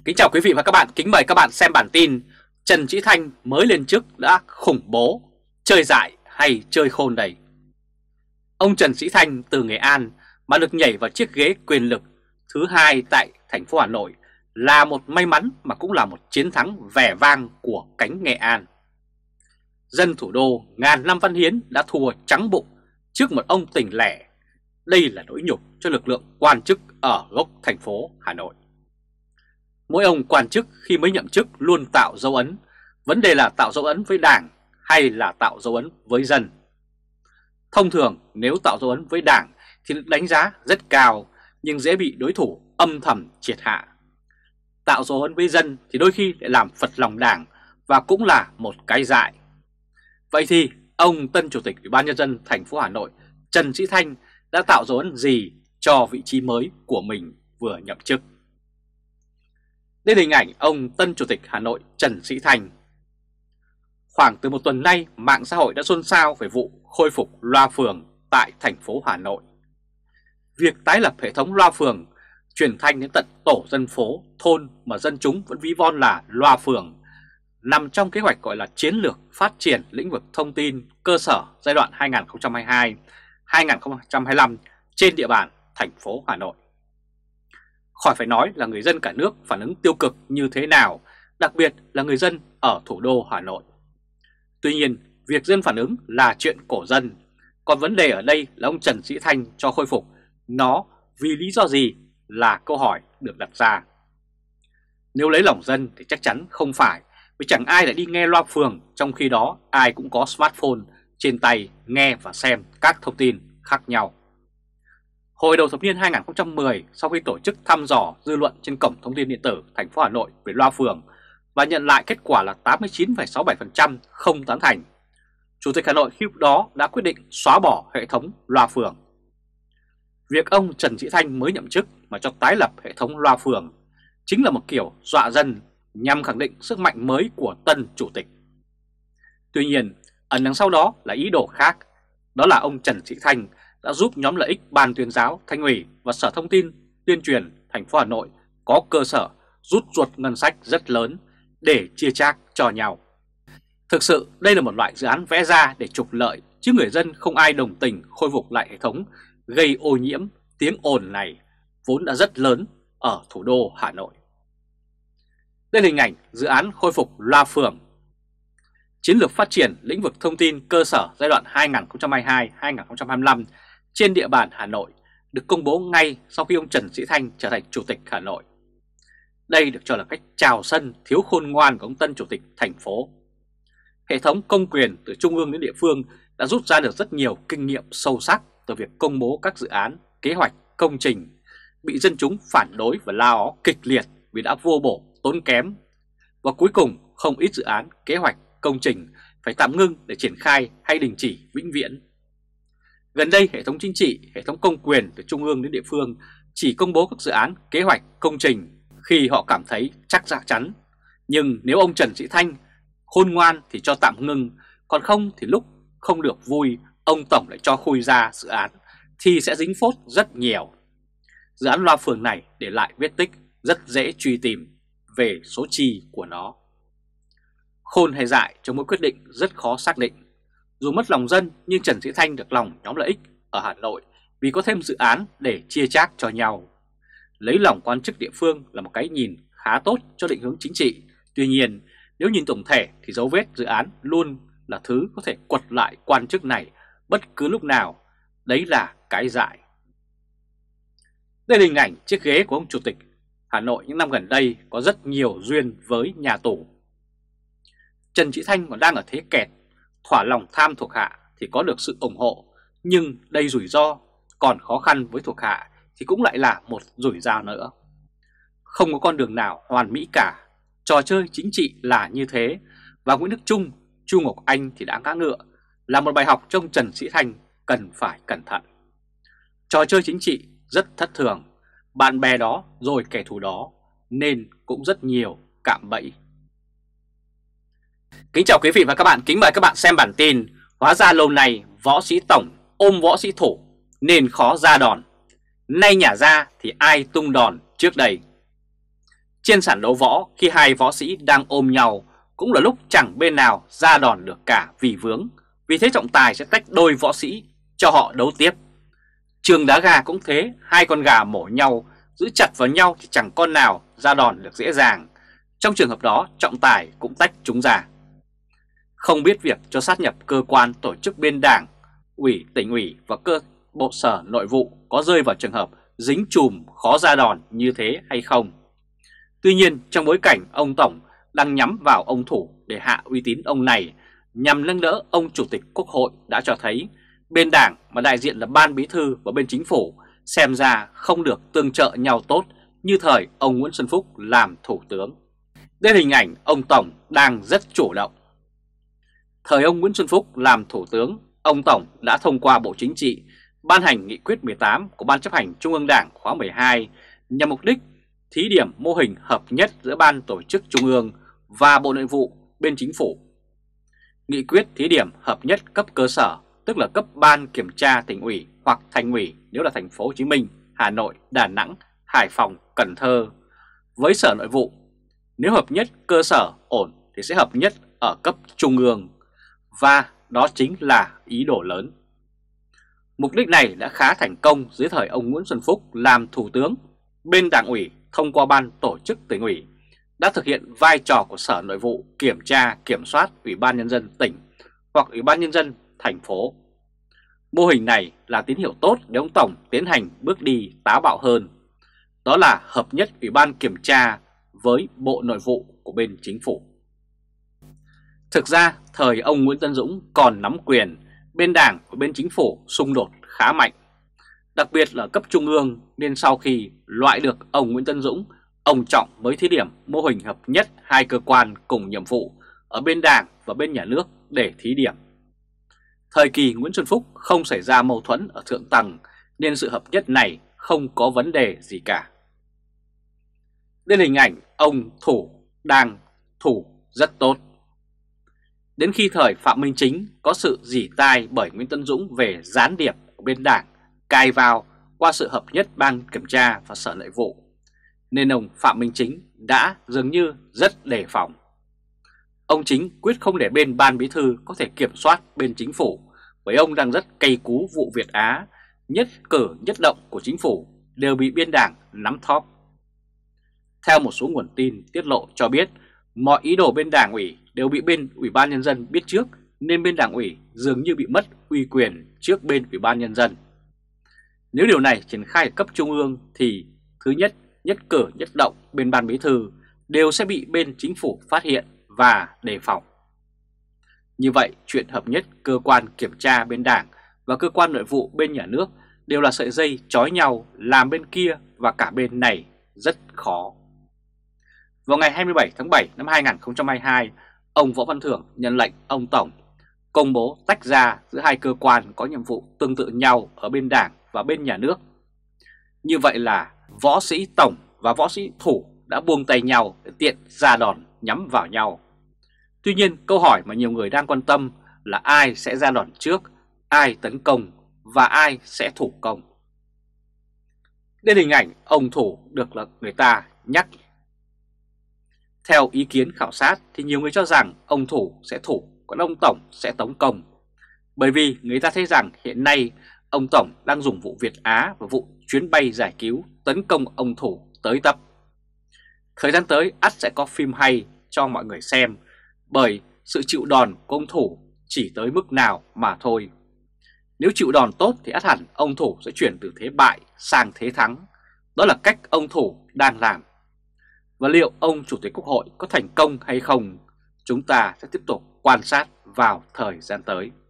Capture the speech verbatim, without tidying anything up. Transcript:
Kính chào quý vị và các bạn, kính mời các bạn xem bản tin Trần Sĩ Thanh mới lên chức đã khủng bố, chơi dại hay chơi khôn đây? Ông Trần Sĩ Thanh từ Nghệ An mà được nhảy vào chiếc ghế quyền lực thứ hai tại thành phố Hà Nội là một may mắn mà cũng là một chiến thắng vẻ vang của cánh Nghệ An. Dân thủ đô ngàn năm văn hiến đã thua trắng bụng trước một ông tỉnh lẻ. Đây là nỗi nhục cho lực lượng quan chức ở gốc thành phố Hà Nội. Mỗi ông quan chức khi mới nhậm chức luôn tạo dấu ấn. Vấn đề là tạo dấu ấn với Đảng hay là tạo dấu ấn với dân. Thông thường nếu tạo dấu ấn với Đảng thì được đánh giá rất cao nhưng dễ bị đối thủ âm thầm triệt hạ. Tạo dấu ấn với dân thì đôi khi lại làm phật lòng Đảng và cũng là một cái dại. Vậy thì ông tân Chủ tịch Ủy ban Nhân dân thành phố Hà Nội Trần Sĩ Thanh đã tạo dấu ấn gì cho vị trí mới của mình vừa nhậm chức? Đây là hình ảnh ông tân Chủ tịch Hà Nội Trần Sĩ Thanh. Khoảng từ một tuần nay, mạng xã hội đã xôn xao về vụ khôi phục loa phường tại thành phố Hà Nội. Việc tái lập hệ thống loa phường, truyền thanh đến tận tổ dân phố, thôn mà dân chúng vẫn ví von là loa phường, nằm trong kế hoạch gọi là Chiến lược Phát triển lĩnh vực thông tin cơ sở giai đoạn hai nghìn không trăm hai mươi hai đến hai nghìn không trăm hai mươi lăm trên địa bàn thành phố Hà Nội. Khỏi phải nói là người dân cả nước phản ứng tiêu cực như thế nào, đặc biệt là người dân ở thủ đô Hà Nội. Tuy nhiên, việc dân phản ứng là chuyện của dân, còn vấn đề ở đây là ông Trần Sĩ Thanh cho khôi phục nó vì lý do gì là câu hỏi được đặt ra. Nếu lấy lòng dân thì chắc chắn không phải, vì chẳng ai lại đi nghe loa phường, trong khi đó ai cũng có smartphone trên tay nghe và xem các thông tin khác nhau. Hồi đầu thập niên hai nghìn không trăm mười, sau khi tổ chức thăm dò dư luận trên cổng thông tin điện tử thành phố Hà Nội về loa phường và nhận lại kết quả là tám mươi chín phẩy sáu mươi bảy phần trăm không tán thành, Chủ tịch Hà Nội khi đó đã quyết định xóa bỏ hệ thống loa phường. Việc ông Trần Sĩ Thanh mới nhậm chức mà cho tái lập hệ thống loa phường chính là một kiểu dọa dân nhằm khẳng định sức mạnh mới của tân chủ tịch. Tuy nhiên, ẩn đằng sau đó là ý đồ khác, đó là ông Trần Sĩ Thanh đã giúp nhóm lợi ích Ban Tuyên giáo, Thành ủy và Sở Thông tin Tuyên truyền thành phố Hà Nội có cơ sở rút ruột ngân sách rất lớn để chia chác cho nhau. Thực sự đây là một loại dự án vẽ ra để trục lợi, chứ người dân không ai đồng tình khôi phục lại hệ thống gây ô nhiễm tiếng ồn này vốn đã rất lớn ở thủ đô Hà Nội. Đây là hình ảnh dự án khôi phục loa phường. Chiến lược phát triển lĩnh vực thông tin cơ sở giai đoạn hai nghìn không trăm hai mươi hai đến hai nghìn không trăm hai mươi lăm trên địa bàn Hà Nội được công bố ngay sau khi ông Trần Sĩ Thanh trở thành Chủ tịch Hà Nội. Đây được cho là cách chào sân thiếu khôn ngoan của ông tân Chủ tịch thành phố. Hệ thống công quyền từ trung ương đến địa phương đã rút ra được rất nhiều kinh nghiệm sâu sắc từ việc công bố các dự án, kế hoạch, công trình bị dân chúng phản đối và la ó kịch liệt vì đã vô bổ, tốn kém. Và cuối cùng không ít dự án, kế hoạch, công trình phải tạm ngưng để triển khai hay đình chỉ vĩnh viễn. Gần đây, hệ thống chính trị, hệ thống công quyền từ trung ương đến địa phương chỉ công bố các dự án, kế hoạch, công trình khi họ cảm thấy chắc dạ chắn. Nhưng nếu ông Trần Sĩ Thanh khôn ngoan thì cho tạm ngưng, còn không thì lúc không được vui, ông Tổng lại cho khui ra dự án thì sẽ dính phốt rất nhiều. Dự án loa phường này để lại vết tích rất dễ truy tìm về số chi của nó. Khôn hay dại trong mỗi quyết định rất khó xác định. Dù mất lòng dân nhưng Trần Sĩ Thanh được lòng nhóm lợi ích ở Hà Nội vì có thêm dự án để chia chác cho nhau. Lấy lòng quan chức địa phương là một cái nhìn khá tốt cho định hướng chính trị. Tuy nhiên, nếu nhìn tổng thể thì dấu vết dự án luôn là thứ có thể quật lại quan chức này bất cứ lúc nào. Đấy là cái dại. Đây là hình ảnh chiếc ghế của ông Chủ tịch Hà Nội những năm gần đây có rất nhiều duyên với nhà tù. Trần Sĩ Thanh còn đang ở thế kẹt, thỏa lòng tham thuộc hạ thì có được sự ủng hộ, nhưng đây rủi ro, còn khó khăn với thuộc hạ thì cũng lại là một rủi ro nữa. Không có con đường nào hoàn mỹ cả, trò chơi chính trị là như thế, và Nguyễn Đức Chung, Chu Ngọc Anh thì đã ngã ngựa, là một bài học cho ông Trần Sĩ Thanh cần phải cẩn thận. Trò chơi chính trị rất thất thường, bạn bè đó rồi kẻ thù đó, nên cũng rất nhiều cạm bẫy. Kính chào quý vị và các bạn, kính mời các bạn xem bản tin hóa ra lâu nay võ sĩ tổng ôm võ sĩ thủ nên khó ra đòn, nay nhả ra thì ai tung đòn trước đây. Trên sàn đấu võ, khi hai võ sĩ đang ôm nhau cũng là lúc chẳng bên nào ra đòn được cả vì vướng. Vì thế trọng tài sẽ tách đôi võ sĩ cho họ đấu tiếp. Trường đá gà cũng thế, hai con gà mổ nhau, giữ chặt vào nhau thì chẳng con nào ra đòn được dễ dàng. Trong trường hợp đó, trọng tài cũng tách chúng ra. Không biết việc cho sát nhập cơ quan tổ chức bên Đảng, ủy, tỉnh ủy và cơ bộ sở nội vụ có rơi vào trường hợp dính chùm khó ra đòn như thế hay không. Tuy nhiên, trong bối cảnh ông Tổng đang nhắm vào ông Thủ để hạ uy tín ông này nhằm nâng đỡ ông Chủ tịch Quốc hội đã cho thấy bên Đảng mà đại diện là Ban Bí thư và bên Chính phủ xem ra không được tương trợ nhau tốt như thời ông Nguyễn Xuân Phúc làm Thủ tướng. Đây là hình ảnh ông Tổng đang rất chủ động. Thời ông Nguyễn Xuân Phúc làm Thủ tướng, ông Tổng đã thông qua Bộ Chính trị ban hành nghị quyết mười tám của Ban chấp hành Trung ương Đảng khóa mười hai nhằm mục đích thí điểm mô hình hợp nhất giữa Ban Tổ chức Trung ương và Bộ Nội vụ bên Chính phủ. Nghị quyết thí điểm hợp nhất cấp cơ sở, tức là cấp Ban Kiểm tra Tỉnh ủy hoặc Thành ủy nếu là thành phố Hồ Chí Minh, Hà Nội, Đà Nẵng, Hải Phòng, Cần Thơ với Sở Nội vụ. Nếu hợp nhất cơ sở ổn thì sẽ hợp nhất ở cấp Trung ương, và đó chính là ý đồ lớn. Mục đích này đã khá thành công dưới thời ông Nguyễn Xuân Phúc làm Thủ tướng. Bên Đảng ủy thông qua Ban Tổ chức Tỉnh ủy đã thực hiện vai trò của Sở Nội vụ kiểm tra kiểm soát Ủy ban Nhân dân tỉnh hoặc Ủy ban Nhân dân thành phố. Mô hình này là tín hiệu tốt để ông Tổng tiến hành bước đi táo bạo hơn. Đó là hợp nhất Ủy ban Kiểm tra với Bộ Nội vụ của bên Chính phủ. Thực ra, thời ông Nguyễn Tấn Dũng còn nắm quyền, bên Đảng và bên Chính phủ xung đột khá mạnh. Đặc biệt là cấp Trung ương, nên sau khi loại được ông Nguyễn Tấn Dũng, ông Trọng mới thí điểm mô hình hợp nhất hai cơ quan cùng nhiệm vụ ở bên Đảng và bên Nhà nước để thí điểm. Thời kỳ Nguyễn Xuân Phúc không xảy ra mâu thuẫn ở thượng tầng nên sự hợp nhất này không có vấn đề gì cả. Đây là hình ảnh ông Thủ đang thủ rất tốt. Đến khi thời Phạm Minh Chính có sự rỉ tai bởi Nguyễn Tấn Dũng về gián điệp của bên Đảng cài vào qua sự hợp nhất Ban Kiểm tra và Sở Nội vụ, nên ông Phạm Minh Chính đã dường như rất đề phòng. Ông Chính quyết không để bên Ban Bí thư có thể kiểm soát bên Chính phủ, bởi ông đang rất cay cú vụ Việt Á, nhất cử nhất động của Chính phủ đều bị bên Đảng nắm thóp. Theo một số nguồn tin tiết lộ cho biết, mọi ý đồ bên Đảng ủy đều bị bên Ủy ban Nhân dân biết trước, nên bên Đảng ủy dường như bị mất uy quyền trước bên Ủy ban Nhân dân. Nếu điều này triển khai ở cấp Trung ương thì thứ nhất, nhất cử nhất động bên Ban Bí thư đều sẽ bị bên Chính phủ phát hiện và đề phòng. Như vậy, chuyện hợp nhất cơ quan kiểm tra bên Đảng và cơ quan nội vụ bên Nhà nước đều là sợi dây trói nhau, làm bên kia và cả bên này rất khó. Vào ngày hai mươi bảy tháng bảy năm hai nghìn không trăm hai mươi hai, ông Võ Văn Thưởng nhận lệnh ông Tổng công bố tách ra giữa hai cơ quan có nhiệm vụ tương tự nhau ở bên Đảng và bên Nhà nước. Như vậy là võ sĩ Tổng và võ sĩ Thủ đã buông tay nhau để tiện ra đòn nhắm vào nhau. Tuy nhiên, câu hỏi mà nhiều người đang quan tâm là ai sẽ ra đòn trước, ai tấn công và ai sẽ thủ công. Đây là hình ảnh ông Thủ được là người ta nhắc. Theo ý kiến khảo sát thì nhiều người cho rằng ông Thủ sẽ thủ, còn ông Tổng sẽ tấn công. Bởi vì người ta thấy rằng hiện nay ông Tổng đang dùng vụ Việt Á và vụ chuyến bay giải cứu tấn công ông Thủ tới tấp. Thời gian tới ắt sẽ có phim hay cho mọi người xem, bởi sự chịu đòn của ông Thủ chỉ tới mức nào mà thôi. Nếu chịu đòn tốt thì ắt hẳn ông Thủ sẽ chuyển từ thế bại sang thế thắng. Đó là cách ông Thủ đang làm. Và liệu ông Chủ tịch Quốc hội có thành công hay không, chúng ta sẽ tiếp tục quan sát vào thời gian tới.